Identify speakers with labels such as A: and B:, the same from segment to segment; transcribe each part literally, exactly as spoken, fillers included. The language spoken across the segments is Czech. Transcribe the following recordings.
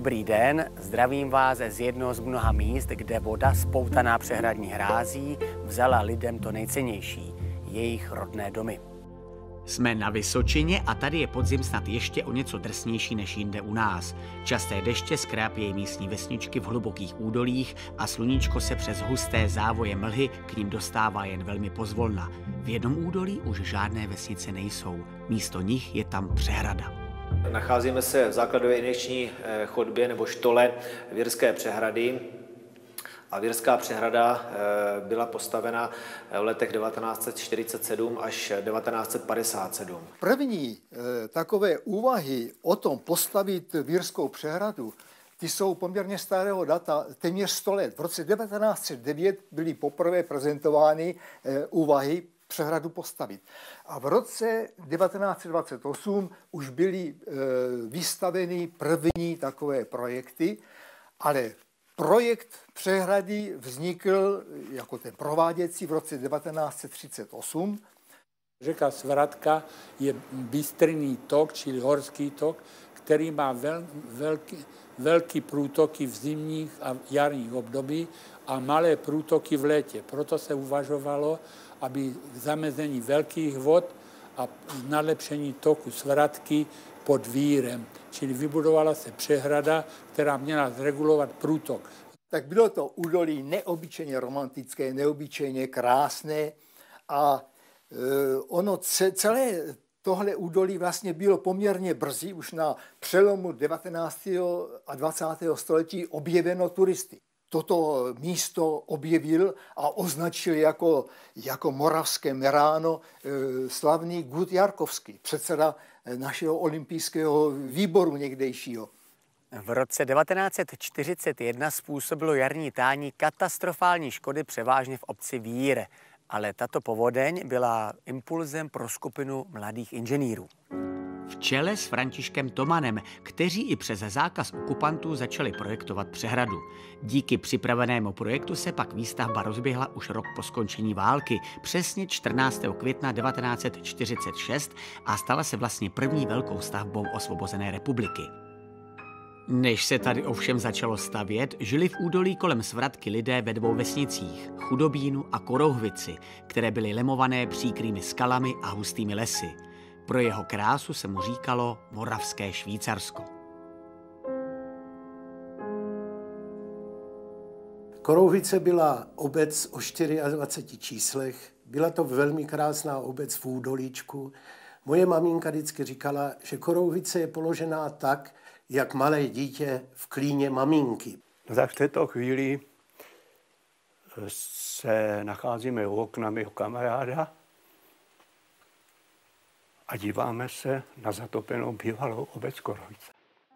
A: Dobrý den, zdravím vás z jednoho z mnoha míst, kde voda spoutaná přehradní hrází vzala lidem to nejcennější, jejich rodné domy. Jsme na Vysočině a tady je podzim snad ještě o něco drsnější než jinde u nás. Časté deště skrápějí místní vesničky v hlubokých údolích a sluníčko se přes husté závoje mlhy k ním dostává jen velmi pozvolna. V jednom údolí už žádné vesnice nejsou, místo nich je tam přehrada.
B: Nacházíme se v základové injekční chodbě nebo štole Virské přehrady. A Virská přehrada byla postavena v letech devatenáct set čtyřicet sedm až devatenáct set padesát sedm.
C: První takové úvahy o tom postavit Virskou přehradu, ty jsou poměrně starého data, téměř sto let. V roce devatenáct set devět byly poprvé prezentovány úvahy přehradu postavit. A v roce devatenáct set dvacet osm už byly vystaveny první takové projekty, ale projekt přehrady vznikl jako ten prováděcí v roce devatenáct set třicet osm.
D: Řeka Svratka je bystrinný tok, čili horský tok, který má vel, velký, velký průtoky v zimních a jarních období a malé průtoky v létě. Proto se uvažovalo, aby k zamezení velkých vod a nalepšení toku Svratky pod Vírem. Čili vybudovala se přehrada, která měla zregulovat průtok.
C: Tak bylo to údolí neobyčejně romantické, neobyčejně krásné a e, ono celé tohle údolí vlastně bylo poměrně brzy, už na přelomu devatenáctého a dvacátého století objeveno turisty. Toto místo objevil a označil jako, jako moravské Meráno e, slavný Gut Jarkovský, předseda našeho olympijského výboru někdejšího.
A: V roce devatenáct set čtyřicet jedna způsobilo jarní tání katastrofální škody převážně v obci Vír, ale tato povodeň byla impulzem pro skupinu mladých inženýrů. V čele s Františkem Tomanem, kteří i přes zákaz okupantů začali projektovat přehradu. Díky připravenému projektu se pak výstavba rozběhla už rok po skončení války, přesně čtrnáctého května devatenáct set čtyřicet šest a stala se vlastně první velkou stavbou osvobozené republiky. Než se tady ovšem začalo stavět, žili v údolí kolem Svratky lidé ve dvou vesnicích, Chudobínu a Korouhvici, které byly lemované příkrými skalami a hustými lesy. Pro jeho krásu se mu říkalo Moravské Švýcarsko.
E: Korouhvice byla obec o dvaceti čtyřech číslech. Byla to velmi krásná obec v údolíčku. Moje maminka vždycky říkala, že Korouhvice je položená tak, jak malé dítě v klíně maminky.
F: No tak v této chvíli se nacházíme u okna mého kamaráda a díváme se na zatopenou bývalou obec Korouhvice.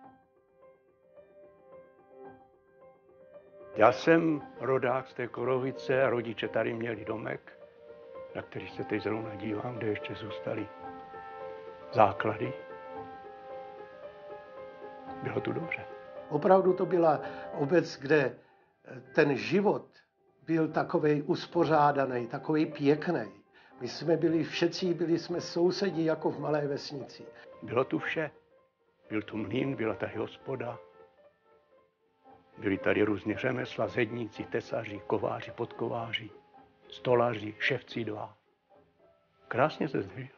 F: Já jsem rodák z té Korouhvice a rodiče tady měli domek, na který se teď zrovna dívám, kde ještě zůstaly základy. Bylo tu dobře.
E: Opravdu to byla obec, kde ten život byl takovej uspořádaný, takovej pěkný. My jsme byli všetci, byli jsme sousedí jako v malé vesnici.
F: Bylo tu vše. Byl tu mlýn, byla tady hospoda. Byli tady různí řemesla, zedníci, tesaři, kováři, podkováři, stolaři, ševci dva. Krásně se zde žilo.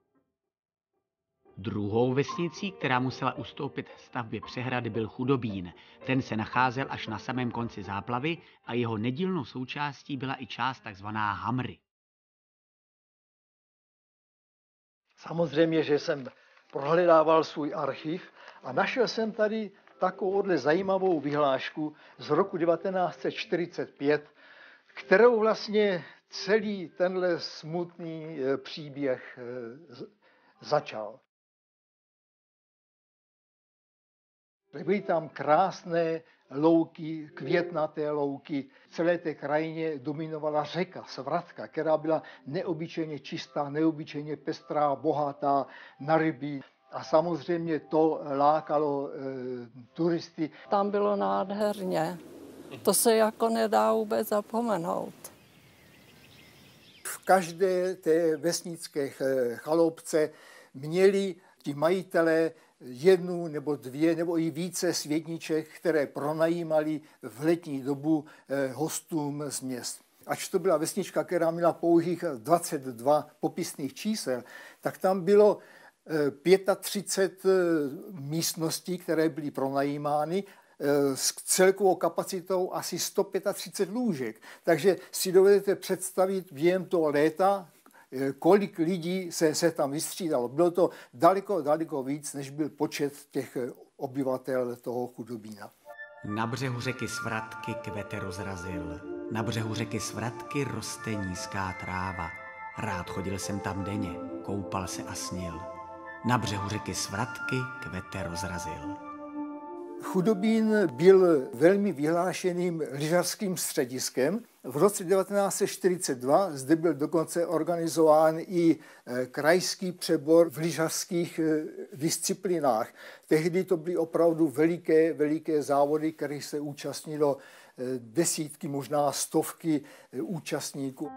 A: Druhou vesnicí, která musela ustoupit stavbě přehrady, byl Chudobín. Ten se nacházel až na samém konci záplavy a jeho nedílnou součástí byla i část takzvaná Hamry.
C: Samozřejmě, že jsem prohledával svůj archiv a našel jsem tady takovouhle zajímavou vyhlášku z roku devatenáct set čtyřicet pět, kterou vlastně celý tenhle smutný příběh začal. Byly tam krásné louky, květnaté louky. V celé té krajině dominovala řeka Svratka, která byla neobyčejně čistá, neobyčejně pestrá, bohatá na ryby. A samozřejmě to lákalo e, turisty.
G: Tam bylo nádherně. To se jako nedá vůbec zapomenout.
C: V každé té vesnické chaloupce měli ti majitelé jednu nebo dvě nebo i více světniček, které pronajímali v letní dobu hostům z měst. Ač to byla vesnička, která měla pouhých dvacet dva popisných čísel, tak tam bylo třicet pět místností, které byly pronajímány s celkovou kapacitou asi sto třicet pět lůžek. Takže si dovedete představit během toho léta, kolik lidí se, se tam vystřídalo. Bylo to daleko, daleko víc, než byl počet těch obyvatel toho Chudobína.
A: Na břehu řeky Svratky kvete rozrazil. Na břehu řeky Svratky roste nízká tráva. Rád chodil jsem tam denně, koupal se a snil. Na břehu řeky Svratky kvete rozrazil.
C: Chudobín byl velmi vyhlášeným lyžařským střediskem. V roce devatenáct set čtyřicet dva zde byl dokonce organizován i krajský přebor v lyžařských disciplinách. Tehdy to byly opravdu veliké, veliké závody, kterých se účastnilo desítky, možná stovky účastníků.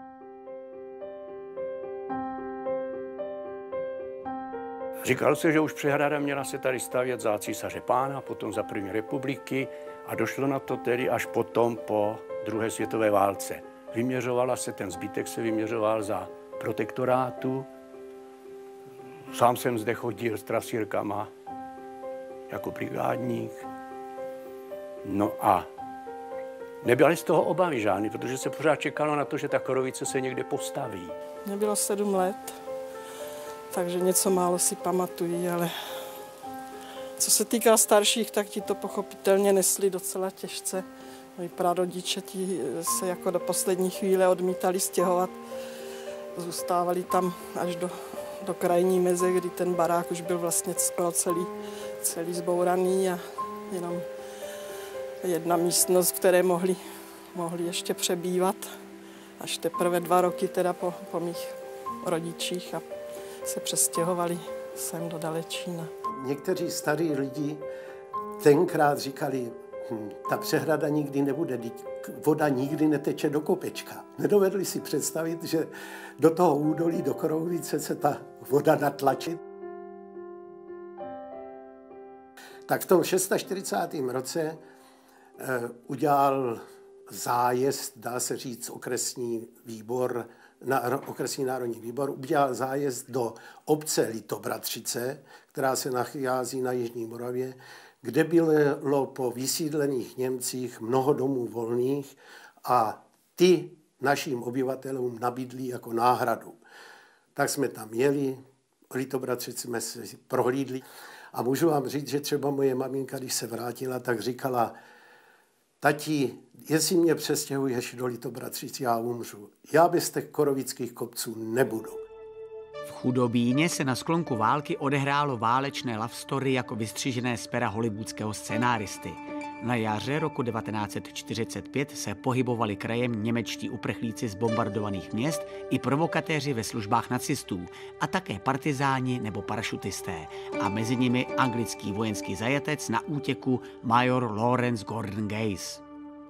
F: Říkal se, že už přehrada měla se tady stavět za císaře Pána, potom za první republiky a došlo na to tedy až potom po druhé světové válce. Vyměřovala se, ten zbytek se vyměřoval za protektorátu. Sám jsem zde chodil s trasírkama jako brigádník. No a nebyly z toho obavy žádný, protože se pořád čekalo na to, že ta Korovice se někde postaví.
G: Mě bylo sedm let. Takže něco málo si pamatují, ale co se týká starších, tak ti to pochopitelně nesli docela těžce. Moji prarodiče ti se jako do poslední chvíle odmítali stěhovat. Zůstávali tam až do, do krajní meze, kdy ten barák už byl vlastně skoro celý, celý zbouraný a jenom jedna místnost, v které mohli, mohli ještě přebývat. Až teprve dva roky teda po, po mých rodičích a se přestěhovali sem do Dalečína.
E: Někteří starí lidi tenkrát říkali, hm, ta přehrada nikdy nebude, voda nikdy neteče do kopečka. Nedovedli si představit, že do toho údolí, do Korovice se ta voda natlačí. Tak v tom čtyřicátém šestém roce eh, udělal zájezd, dá se říct, okresní výbor, na, okresní národní výbor, udělal zájezd do obce Litobratřice, která se nachází na Jižní Moravě, kde bylo po vysídlených Němcích mnoho domů volných a ty našim obyvatelům nabídli jako náhradu. Tak jsme tam jeli, Litobratřici jsme si prohlídli a můžu vám říct, že třeba moje maminka, když se vrátila, tak říkala: tati, jestli mě přestěhuješ do Litobratřic, já umřu. Já bez těch korovických kopců nebudu.
A: V Chudobíně se na sklonku války odehrálo válečné love story jako vystřižené z pera hollywoodského scenáristy. Na jaře roku devatenáct set čtyřicet pět se pohybovali krajem němečtí uprchlíci z bombardovaných měst i provokatéři ve službách nacistů a také partizáni nebo parašutisté a mezi nimi anglický vojenský zajatec na útěku major Lawrence Gordon Gaze.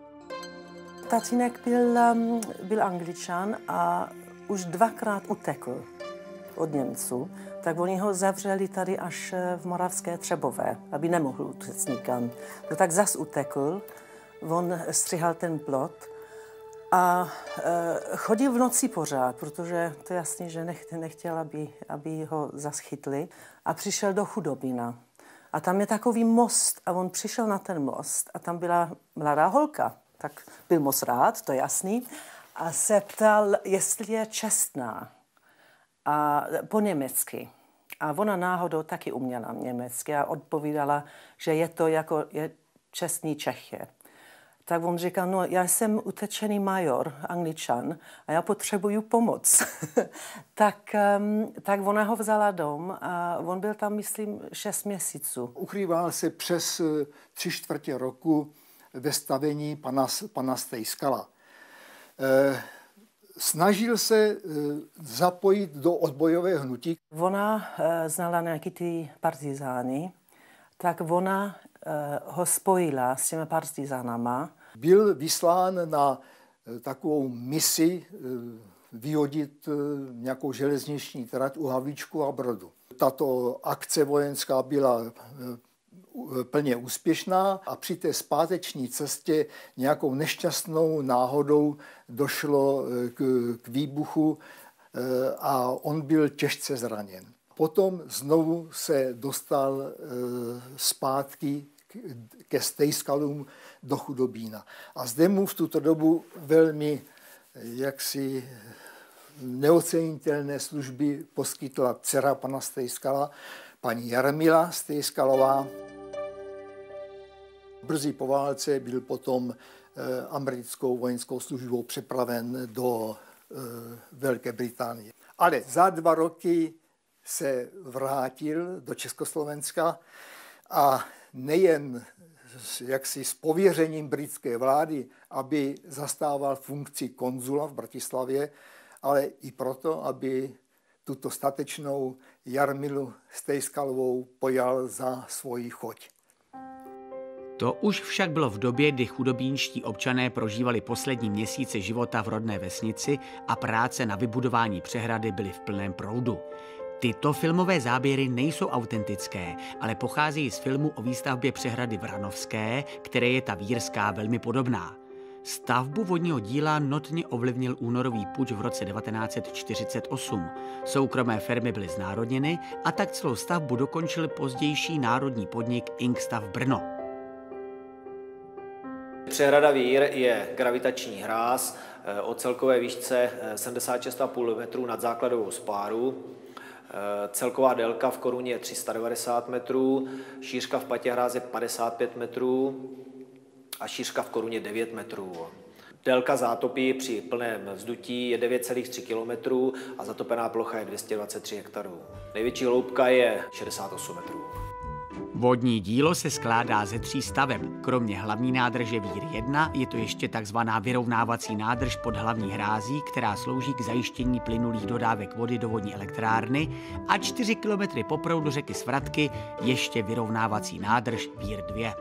H: Tatínek byl, um, byl Angličan a už dvakrát utekl od Němců, tak oni ho zavřeli tady až v Moravské Třebové, aby nemohl utéct nikam. No tak zas utekl, on střihal ten plot a e, chodil v noci pořád, protože to je jasný, že nech, nechtěl, aby, aby ho zas chytli, a přišel do Chudobína. A tam je takový most a on přišel na ten most a tam byla mladá holka, tak byl moc rád, to je jasný, a se ptal, jestli je čestná. A po německy. A ona náhodou taky uměla německy a odpovídala, že je to jako je čestný Čech. Tak on říkal, no já jsem utečený major, Angličan, a já potřebuju pomoc. tak, um, tak ona ho vzala dom a on byl tam, myslím, šest měsíců.
C: Ukrýval se přes tři čtvrtě roku ve stavení pana, pana Stejskala. E, Snažil se zapojit do odbojové hnutí.
H: Ona znala nějaký ty partizány, tak ona ho spojila s těmi partizánama.
C: Byl vyslán na takovou misi vyhodit nějakou železniční trať u Havlíčku a Brodu. Tato akce vojenská byla plně úspěšná a při té zpáteční cestě nějakou nešťastnou náhodou došlo k, k výbuchu a on byl těžce zraněn. Potom znovu se dostal zpátky ke Stejskalům do Chudobína. A zde mu v tuto dobu velmi jaksi neocenitelné služby poskytla dcera pana Stejskala, paní Jarmila Stejskalová. Brzy po válce byl potom americkou vojenskou službou přepraven do Velké Británie. Ale za dva roky se vrátil do Československa a nejen jaksi s pověřením britské vlády, aby zastával funkci konzula v Bratislavě, ale i proto, aby tuto statečnou Jarmilu Stejskalovou pojal za svoji choť.
A: To už však bylo v době, kdy chudobínští občané prožívali poslední měsíce života v rodné vesnici a práce na vybudování přehrady byly v plném proudu. Tyto filmové záběry nejsou autentické, ale pocházejí z filmu o výstavbě přehrady Vranovské, které je ta vírská velmi podobná. Stavbu vodního díla notně ovlivnil únorový puč v roce devatenáct set čtyřicet osm. Soukromé firmy byly znárodněny a tak celou stavbu dokončil pozdější národní podnik Inkstav Brno.
B: Přehrada Vír je gravitační hráz o celkové výšce sedmdesát šest celá pět metrů nad základovou spáru. Celková délka v koruně je tři sta devadesát metrů, šířka v patě hráze padesát pět metrů a šířka v koruně devět metrů. Délka zátopy při plném vzdutí je devět celá tři kilometrů a zatopená plocha je dvě stě dvacet tři hektarů. Největší hloubka je šedesát osm metrů.
A: Vodní dílo se skládá ze tří staveb. Kromě hlavní nádrže Vír jedna je to ještě takzvaná vyrovnávací nádrž pod hlavní hrází, která slouží k zajištění plynulých dodávek vody do vodní elektrárny a čtyři kilometry po proudu řeky Svratky ještě vyrovnávací nádrž Vír dva.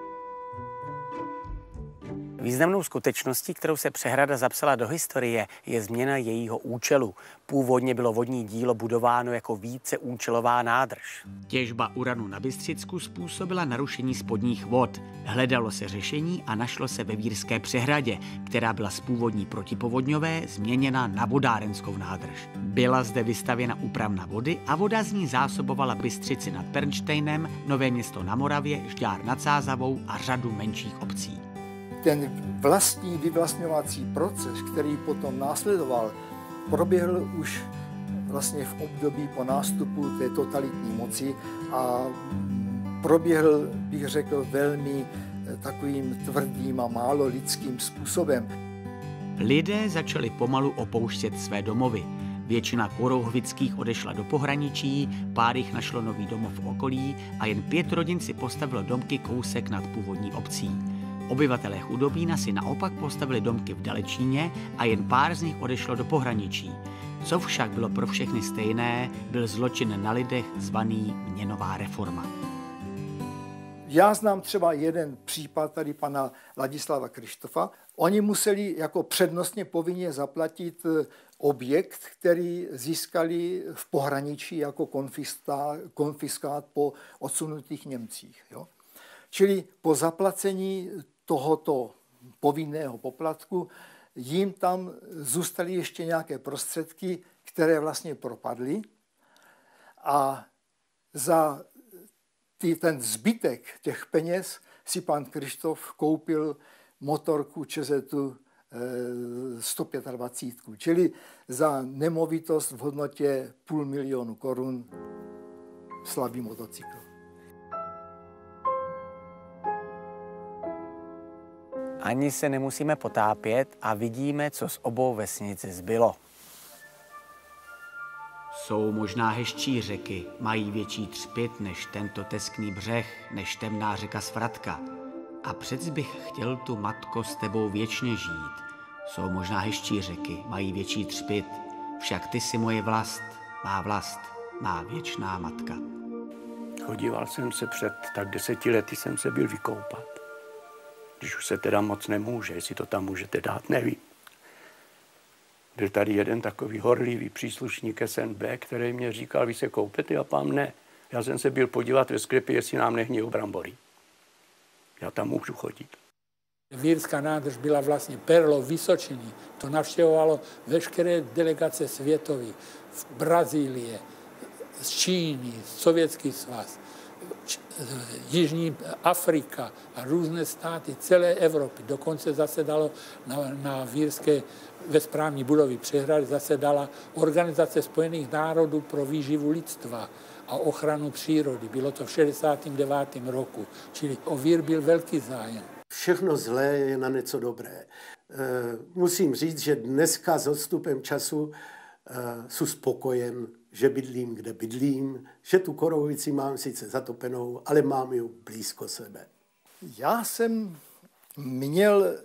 A: Významnou skutečností, kterou se přehrada zapsala do historie, je změna jejího účelu. Původně bylo vodní dílo budováno jako víceúčelová nádrž. Těžba uranu na Bystřicku způsobila narušení spodních vod. Hledalo se řešení a našlo se ve Vírské přehradě, která byla z původní protipovodňové změněna na vodárenskou nádrž. Byla zde vystavěna úpravna vody a voda z ní zásobovala Bystřici nad Pernštejnem, Nové Město na Moravě, Žďár nad Sázavou a řadu menších obcí.
C: Ten vlastní vyvlastňovací proces, který potom následoval, proběhl už vlastně v období po nástupu té totalitní moci a proběhl, bych řekl, velmi takovým tvrdým a málo lidským způsobem.
A: Lidé začali pomalu opouštět své domovy. Většina Korouhvických odešla do pohraničí, pár jich našlo nový domov v okolí a jen pět rodin si postavilo domky kousek nad původní obcí. Obyvatelé Chudobína si naopak postavili domky v Dalečíně a jen pár z nich odešlo do pohraničí. Co však bylo pro všechny stejné, byl zločin na lidech zvaný měnová reforma.
C: Já znám třeba jeden případ tady pana Ladislava Krištofa. Oni museli jako přednostně povinně zaplatit objekt, který získali v pohraničí jako konfiskát po odsunutých Němcích. Jo? Čili po zaplacení tohoto povinného poplatku jim tam zůstaly ještě nějaké prostředky, které vlastně propadly a za ty, ten zbytek těch peněz si pan Krištof koupil motorku Čezetu sto dvacet pět, čili za nemovitost v hodnotě půl milionu korun slabý motocykl.
A: Ani se nemusíme potápět a vidíme, co z obou vesnic zbylo. Jsou možná hezčí řeky, mají větší třpyt než tento teskný břeh, než temná řeka Svratka. A přec bych chtěl tu, matko, s tebou věčně žít. Jsou možná hezčí řeky, mají větší třpyt, však ty jsi moje vlast, má vlast, má věčná matka.
F: Chodíval jsem se před tak deseti lety, jsem se byl vykoupat. Když už se teda moc nemůže, jestli to tam můžete dát, nevím. Byl tady jeden takový horlivý příslušník S N B, který mě říkal, vy se koupete, a pám ne. Já jsem se byl podívat ve sklepě, jestli nám nehníjou brambory. Já tam můžu chodit.
D: Vírská nádrž byla vlastně perlou Vysočiny. To navštěvovalo veškeré delegace světové. Z Brazílie, z Číny, Sovětský svaz, Jižní Afrika a různé státy celé Evropy. Dokonce zasedalo na, na Vírské ve správní budově přehrady zasedala Organizace spojených národů pro výživu lidstva a ochranu přírody. Bylo to v šedesátém devátém roku, čili o Vír byl velký zájem.
E: Všechno zlé je na něco dobré. Musím říct, že dneska s odstupem času jsem spokojen, že bydlím, kde bydlím, že tu Korovici mám sice zatopenou, ale mám ji blízko sebe.
C: Já jsem měl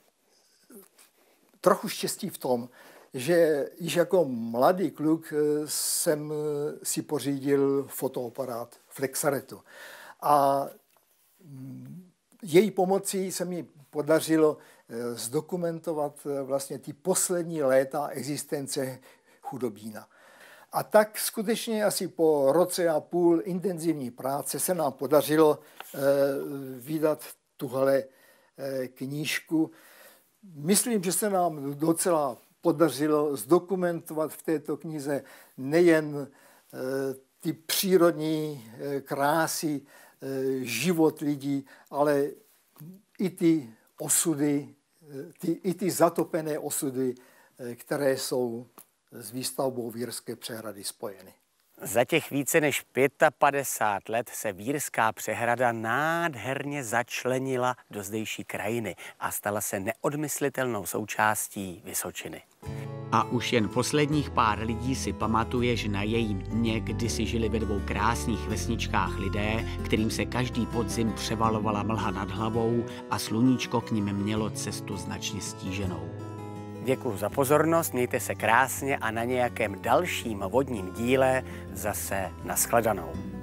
C: trochu štěstí v tom, že již jako mladý kluk jsem si pořídil fotoaparát Flexaretu. A její pomocí se mi podařilo zdokumentovat vlastně ty poslední léta existence Chudobína. A tak skutečně asi po roce a půl intenzivní práce se nám podařilo vydat tuhle knížku. Myslím, že se nám docela podařilo zdokumentovat v této knize nejen ty přírodní krásy, život lidí, ale i ty osudy, ty, i ty zatopené osudy, které jsou s výstavbou Vírské přehrady spojeny.
A: Za těch více než padesát pět let se Vírská přehrada nádherně začlenila do zdejší krajiny a stala se neodmyslitelnou součástí Vysočiny. A už jen posledních pár lidí si pamatuje, že na jejím dně kdysi žili ve dvou krásných vesničkách lidé, kterým se každý podzim převalovala mlha nad hlavou a sluníčko k nim mělo cestu značně stíženou. Děkuji za pozornost, mějte se krásně a na nějakém dalším vodním díle zase nashledanou.